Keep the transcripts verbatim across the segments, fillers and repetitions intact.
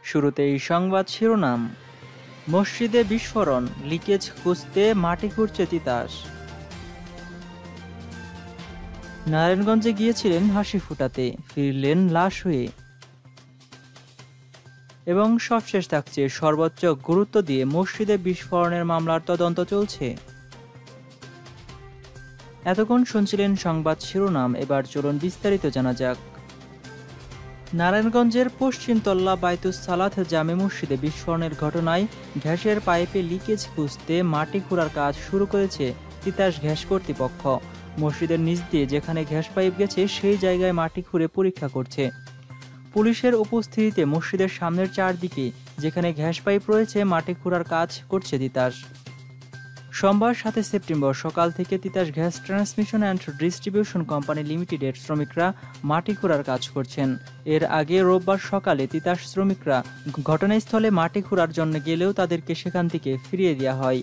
শুরুতেই সংবাদ শিরোনাম। মসজিদে বিস্ফোরণ, লিকেজ খুঁজতে মাটি খুঁড়ছে তিতাস। নারায়ণগঞ্জে গিয়েছিলেন হাসি ফুটাতে, ফিরলেন লাশ হয়ে। এবং সবশেষ থাকছে, সর্বোচ্চ গুরুত্ব দিয়ে মসজিদে বিস্ফোরণের মামলার তদন্ত চলছে। এতক্ষণ শুনছিলেন সংবাদ শিরোনাম, এবার চলুন বিস্তারিত জানা যাক। নারায়ণগঞ্জের পশ্চিমতলা বাইতুস সালাত জামে মসজিদে বিস্ফোরণের ঘটনায় গ্যাসের পাইপে লিকেজ খুঁজতে মাটি খোঁড়ার কাজ শুরু করেছে তিতাস গ্যাস কর্তৃপক্ষ। মসজিদের নিচ দিয়ে যেখানে গ্যাস পাইপ গেছে সেই জায়গায় মাটি খুঁড়ে পরীক্ষা করছে। পুলিশের উপস্থিতিতে মসজিদের সামনের চারদিকে যেখানে গ্যাস পাইপ রয়েছে মাটি খোঁড়ার কাজ করছে তিতাস। সোমবার সাতই সেপ্টেম্বর সকাল থেকে Titas gas transmission and distribution company লিমিটেডের শ্রমিকরা মাটি খোঁড়ার কাজ করছেন। এর আগে রোববার সকালে তিতাস শ্রমিকরা ঘটনাস্থলে মাটি খোঁড়ার জন্য গেলেও তাদেরকে সেখান থেকে ফিরিয়ে দেওয়া হয়।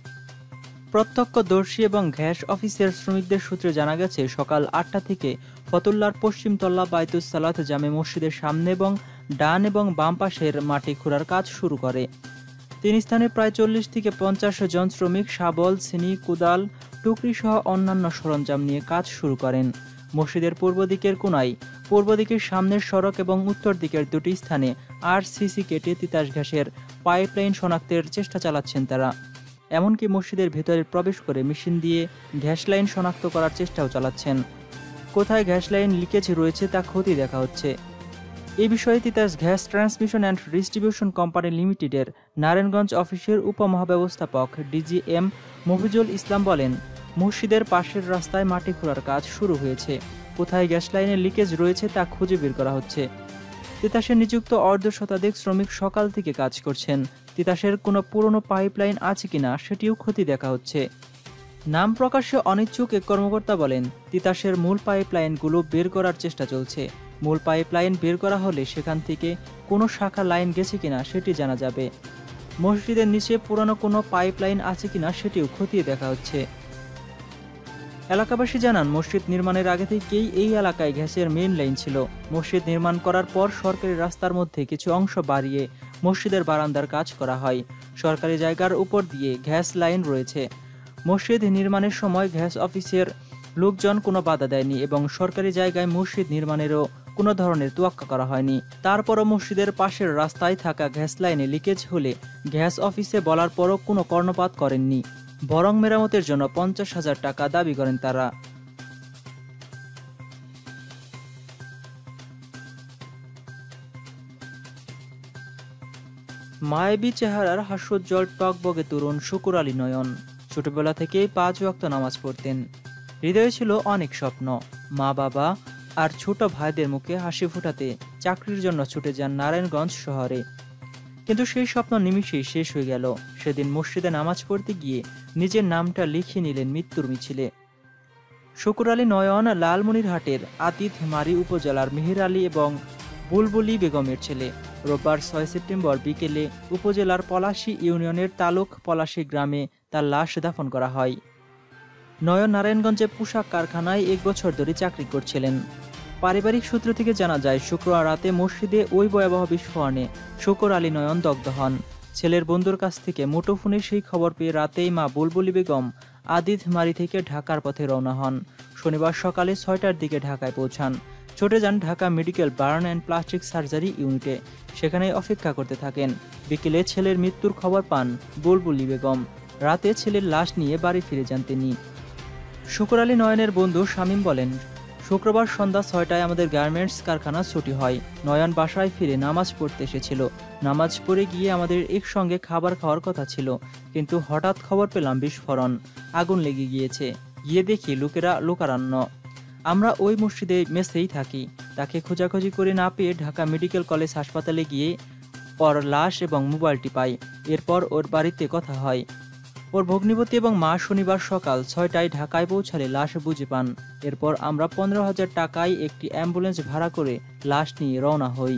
প্রত্যক্ষদর্শী এবং গ্যাস অফিসের শ্রমিকদের সূত্রে জানা গেছে, সকাল আটটা থেকে ফতুল্লার পশ্চিমতলা বাইতুস সালাত জামে মসজিদের সামনে এবং ডান এবং বাম পাশের মাটি খোঁড়ার কাজ শুরু করে। তিন স্থানে প্রায় চল্লিশ থেকে পঞ্চাশ জন শ্রমিক শাবল, ছিনি, কুদাল, টুকরি সহ অন্যান্য সরঞ্জাম নিয়ে কাজ শুরু করেন। মসজিদের পূর্ব দিকের কোনায়, পূর্ব দিকের সামনের সড়ক এবং উত্তর দিকের দুটি স্থানে আর সিসি কেটে তিতাস গ্যাসের পাইপলাইন শনাক্তের চেষ্টা চালাচ্ছেন তারা। এমনকি মসজিদের ভেতরে প্রবেশ করে মেশিন দিয়ে গ্যাস লাইন শনাক্ত করার চেষ্টাও চালাচ্ছেন। কোথায় গ্যাস লাইন লিকেজ রয়েছে তা খতিয়ে দেখা হচ্ছে। এই বিষয়ে Titas gas transmission and distribution company লিমিটেডের নারায়ণগঞ্জ অফিসের উপমহাব্যবস্থাপক ডিজি এম মফিজুল ইসলাম বলেন, মসজিদের পাশের রাস্তায় মাটি খোঁড়ার কাজ শুরু হয়েছে। কোথায় গ্যাস লাইনের লিকেজ রয়েছে তা খুঁজে বের করা হচ্ছে। তিতাসে নিযুক্ত অর্ধ শতাধিক শ্রমিক সকাল থেকে কাজ করছেন। তিতাসের কোনো পুরনো পাইপলাইন আছে কিনা সেটিও খতিয়ে দেখা হচ্ছে। নাম প্রকাশে অনিচ্ছুক এক কর্মকর্তা বলেন, তিতাসের মূল পাইপলাইনগুলো বের করার চেষ্টা চলছে। মূল পাইপলাইন বের করা হলে সেখান থেকে কোনো শাখা লাইন গেছে কিনা সেটি জানা যাবে। মসজিদের নিচে পুরানো কোনো পাইপলাইন আছে কিনা সেটিও খতিয়ে দেখা হচ্ছে। এলাকাবাসী জানান, মসজিদ নির্মাণের আগে থেকেই এই এলাকায় গ্যাসের মেইন লাইন ছিল। মসজিদ নির্মাণ করার পর সরকারি রাস্তার মধ্যে কিছু অংশ বাড়িয়ে মসজিদের বারান্দার কাজ করা হয়। সরকারি জায়গার উপর দিয়ে গ্যাস লাইন রয়েছে। মসজিদ নির্মাণের সময় গ্যাস অফিসের লোকজন কোনো বাধা দেয়নি এবং সরকারি জায়গায় মসজিদ নির্মাণেরও কোনো ধরনের তোয়াক্কা করা হয়নি। তারপরও মসজিদের পাশের রাস্তায় থাকা গ্যাস লাইনে লিকেজ হলে গ্যাস অফিসে বলার পরও কোনো কর্ণপাত করেননি, বরং মেরামতের জন্য পঞ্চাশ হাজার টাকা দাবি করেন তারা। মায়াবী চেহারার হাস্যোজ্জ্বল টকবগে তরুণ শুকুর আলী নয়ন। ছোটবেলা থেকেই পাঁচ ওয়াক্ত নামাজ পড়তেন। হৃদয়ে ছিল অনেক স্বপ্ন। মা বাবা আর ছোট ভাইদের মুখে হাসি ফোটাতে চাকরির জন্য ছুটে যান নারায়ণগঞ্জ শহরে। কিন্তু সেই স্বপ্ন নিমিষেই শেষ হয়ে গেল। সেদিন মসজিদে নামাজ পড়তে গিয়ে নিজের নামটা লিখিয়ে নিলেন মৃত্যুর মিছিলে। শুকুর আলী নয়ন লালমনিরহাটের আতিথমারি উপজেলার মেহের আলী এবং বুলবুলি বেগমের ছেলে। রোববার ছয় সেপ্টেম্বর বিকেলে উপজেলার পলাশী ইউনিয়নের তালুক পলাশী গ্রামে তার লাশ দাফন করা হয়। নয়ন নারায়ণগঞ্জে পোশাক কারখানায় এক বছর ধরে চাকরি করছিলেন। পারিবারিক সূত্র থেকে জানা যায়, শুক্রবার রাতে মসজিদে ওই ভয়াবহ বিস্ফোরণে শুকুর আলী নয়ন দগ্ধ হন। ছেলের বন্ধুর কাছ থেকে মুঠোফোনে সেই খবর পেয়ে রাতেই মা বুলবুলি বেগম আদিতমারি থেকে ঢাকার পথে রওনা হন। শনিবার সকালে ছয়টার দিকে ঢাকায় পৌঁছান। ছুটে যান Dhaka medical burn and plastic surgery ইউনিটে। সেখানে অপেক্ষা করতে থাকেন। বিকেলে ছেলের মৃত্যুর খবর পান বুলবুলি বেগম। রাতে ছেলের লাশ নিয়ে বাড়ি ফিরে যান তিনি। শুকুর আলী নয়নের বন্ধু শামীম বলেন, শুক্রবার সন্ধ্যা ছয়টায় আমাদের গার্মেন্টস কারখানা ছুটি হয়। নয়ন বাসায় ফিরে নামাজ পড়তে এসেছিল। নামাজ পড়ে গিয়ে আমাদের একসঙ্গে খাবার খাওয়ার কথা ছিল, কিন্তু হঠাৎ খবর পেলাম বিস্ফোরণ, আগুন লেগে গিয়েছে। গিয়ে দেখি লোকেরা লোকারণ্য। আমরা ওই মসজিদে মেসেই থাকি। তাকে খোঁজাখুঁজি করে না পেয়ে ঢাকা মেডিকেল কলেজ হাসপাতালে গিয়ে ওর লাশ এবং মোবাইলটি পাই। এরপর ওর বাড়িতে কথা হয়। ওর ভগ্নিপতি এবং মা শনিবার সকাল ছয়টায় ঢাকায় পৌঁছালে লাশ বুঝে পান। এরপর আমরা পনেরো হাজার টাকায় একটি অ্যাম্বুলেন্স ভাড়া করে লাশ নিয়ে রওনা হই।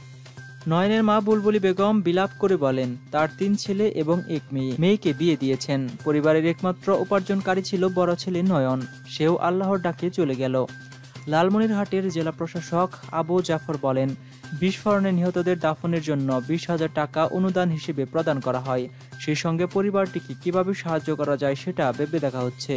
নয়নের মা বুলবুলি বেগম বিলাপ করে বলেন, তার তিন ছেলে এবং এক মেয়ে। মেয়েকে বিয়ে দিয়েছেন। পরিবারের একমাত্র উপার্জনকারী ছিল বড় ছেলে নয়ন। সেও আল্লাহর ডাকে চলে গেল। লালমনিরহাটের জেলা প্রশাসক আবু জাফর বলেন, বিস্ফোরণে নিহতদের দাফনের জন্য বিশ হাজার টাকা অনুদান হিসেবে প্রদান করা হয়। সেই সঙ্গে পরিবারটিকে কিভাবে সাহায্য করা যায় সেটা ভেবে দেখা হচ্ছে।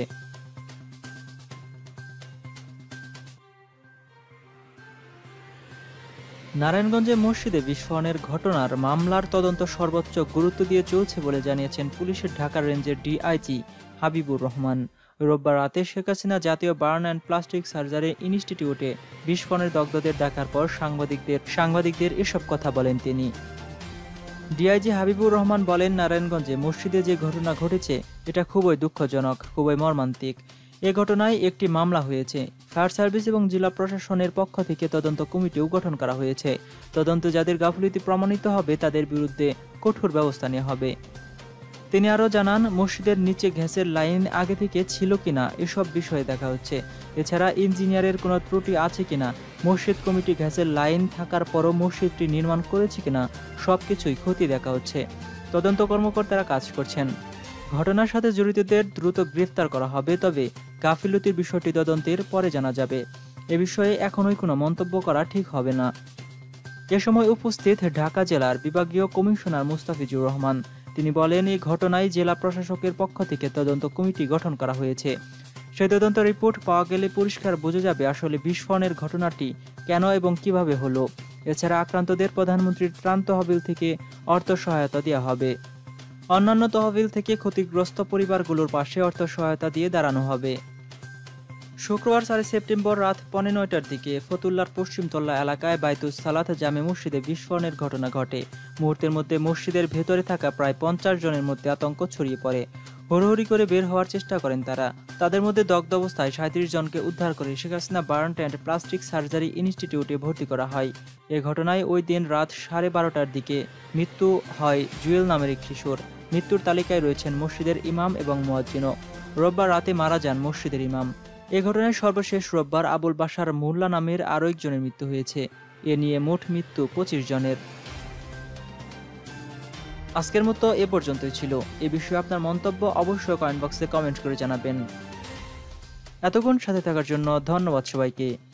নারায়ণগঞ্জে মসজিদে বিস্ফোরণের ঘটনার মামলার তদন্ত সর্বোচ্চ গুরুত্ব দিয়ে চলছে বলে জানিয়েছেন পুলিশের ঢাকা রেঞ্জের ডিআইজি হাবিবুর রহমান। রোববার রাতে শেখ হাসিনা জাতীয় বার্ন অ্যান্ড প্লাস্টিক সার্জারি ইনস্টিটিউটে বিস্ফোরণের দগ্ধদের ডাকার পর সাংবাদিকদের সাংবাদিকদের এসব কথা বলেন তিনি। ডিআইজি হাবিবুর রহমান বলেন, নারায়ণগঞ্জে মসজিদে যে ঘটনা ঘটেছে এটা খুবই দুঃখজনক, খুবই মর্মান্তিক। এ ঘটনায় একটি মামলা হয়েছে। ফায়ার সার্ভিস এবং জেলা প্রশাসনের পক্ষ থেকে তদন্ত কমিটিও গঠন করা হয়েছে। তদন্ত যাদের গাফিলতি প্রমাণিত হবে তাদের বিরুদ্ধে কঠোর ব্যবস্থা নেওয়া হবে। তিনি আরও জানান, মসজিদের নিচে গ্যাসের লাইন আগে থেকে ছিল কিনা এসব বিষয়ে দেখা হচ্ছে। এছাড়া ইঞ্জিনিয়ারের কোনো ত্রুটি আছে কিনা, মসজিদ কমিটি গ্যাসের লাইন থাকার পরও মসজিদটি নির্মাণ করেছে কিনা সবকিছুই খতিয়ে দেখা হচ্ছে। তদন্ত কর্মকর্তারা কাজ করছেন। ঘটনার সাথে জড়িতদের দ্রুত গ্রেফতার করা হবে, তবে গাফিলতির বিষয়টি তদন্তের পরে জানা যাবে। এ বিষয়ে এখনই কোনো মন্তব্য করা ঠিক হবে না। এ সময় উপস্থিত ঢাকা জেলার বিভাগীয় কমিশনার মুস্তাফিজুর রহমান। তিনি বলেন, এই ঘটনায় জেলা প্রশাসকের পক্ষ থেকে তদন্ত কমিটি গঠন করা হয়েছে। সেই তদন্ত রিপোর্ট পাওয়া গেলে পরিষ্কার বোঝা যাবে আসলে বিস্ফোরণের ঘটনাটি কেন এবং কিভাবে হলো। এছাড়া আক্রান্তদের প্রধানমন্ত্রীর ত্রাণ তহবিল থেকে অর্থ সহায়তা দেওয়া হবে। অন্যান্য তহবিল থেকে ক্ষতিগ্রস্ত পরিবারগুলোর পাশে অর্থ সহায়তা দিয়ে দাঁড়ানো হবে। শুক্রবার চারই সেপ্টেম্বর রাত পৌনে নয়টার দিকে ফতুল্লার পশ্চিমতলা এলাকায় বাইতুস সালাত জামে মসজিদে বিস্ফোরণের ঘটনা ঘটে। মুহূর্তের মধ্যে মসজিদের ভেতরে থাকা প্রায় পঞ্চাশ জনের মধ্যে আতঙ্ক ছড়িয়ে পড়ে। হুড়োহুড়ি করে বের হওয়ার চেষ্টা করেন তারা। তাদের মধ্যে দগ্ধ অবস্থায় সাঁত্রিশ জনকে উদ্ধার করে Sheikh Hasina burn and plastic surgery ইনস্টিটিউটে ভর্তি করা হয়। এ ঘটনায় ওই দিন রাত সাড়ে বারোটার দিকে মৃত্যু হয় জুয়েল নামের এক শিশুর। মৃত্যুর তালিকায় রয়েছেন মসজিদের ইমাম এবং মুয়াজ্জিনও। রোববার রাতে মারা যান মসজিদের ইমাম। এ ঘটনায় সর্বশেষ রোববার আবুল বাশার মোল্লা নামের আরও একজনের মৃত্যু হয়েছে। এ নিয়ে মোট মৃত্যু পঁচিশ জনের। আজকের মতো এ পর্যন্তই ছিল। এ বিষয়ে আপনার মন্তব্য অবশ্যই কমেন্ট বক্সে কমেন্ট করে জানাবেন। এতক্ষণ সাথে থাকার জন্য ধন্যবাদ সবাইকে।